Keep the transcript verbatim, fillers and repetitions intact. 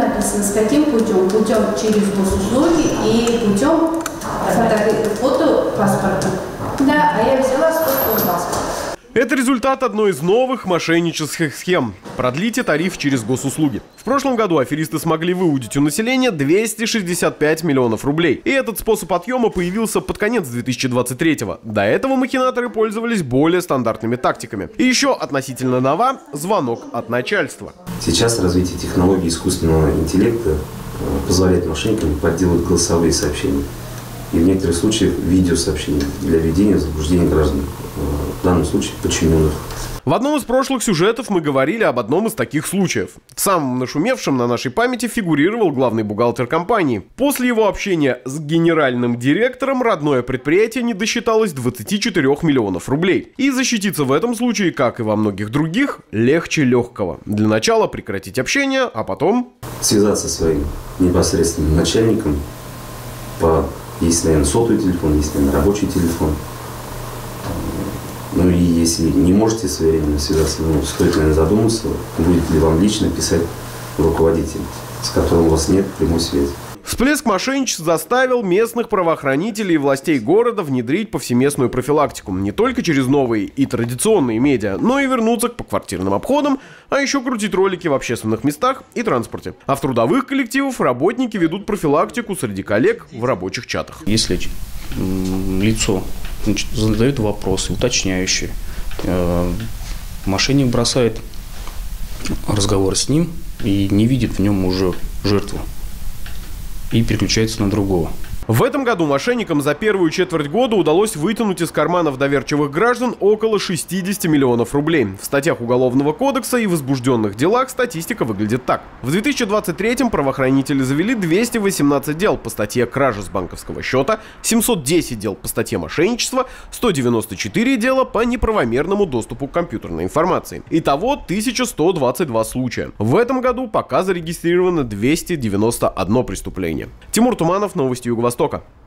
написано, с каким путем. Путем через госуслуги и путем фото, фото паспорта. Да, а я взяла с фото паспорта. Это результат одной из новых мошеннических схем. Продлите тариф через госуслуги. В прошлом году аферисты смогли выудить у населения двести шестьдесят пять миллионов рублей. И этот способ отъема появился под конец две тысячи двадцать третьего. До этого махинаторы пользовались более стандартными тактиками. И еще относительно нова – звонок от начальства. Сейчас развитие технологий искусственного интеллекта позволяет мошенникам подделывать голосовые сообщения. И в некоторых случаях видеосообщения для ведения заблуждения граждан, в данном случае подчиненных. В одном из прошлых сюжетов мы говорили об одном из таких случаев. В самом нашумевшем на нашей памяти фигурировал главный бухгалтер компании. После его общения с генеральным директором родное предприятие не досчиталось двадцати четырёх миллионов рублей. И защититься в этом случае, как и во многих других, легче легкого. Для начала прекратить общение, а потом связаться со своим непосредственным начальником по... Есть, наверное, сотовый телефон, есть, наверное, рабочий телефон. Ну и если не можете своевременно связаться, ну, стоит, наверное, задуматься, будет ли вам лично писать руководитель, с которым у вас нет прямой связи. Всплеск мошенничеств заставил местных правоохранителей и властей города внедрить повсеместную профилактику. Не только через новые и традиционные медиа, но и вернуться к поквартирным обходам, а еще крутить ролики в общественных местах и транспорте. А в трудовых коллективах работники ведут профилактику среди коллег в рабочих чатах. Если лицо, значит, задает вопросы уточняющие, э, мошенник бросает разговор с ним и не видит в нем уже жертву и переключается на другого. В этом году мошенникам за первую четверть года удалось вытянуть из карманов доверчивых граждан около шестидесяти миллионов рублей. В статьях Уголовного кодекса и возбужденных делах статистика выглядит так. В две тысячи двадцать третьем правоохранители завели двести восемнадцать дел по статье «Кража с банковского счета», семьсот десять дел по статье «Мошенничество», сто девяносто четыре дела по неправомерному доступу к компьютерной информации. Итого тысяча сто двадцать два случая. В этом году пока зарегистрировано двести девяносто одно преступление. Тимур Туманов, новости Юго-Востока.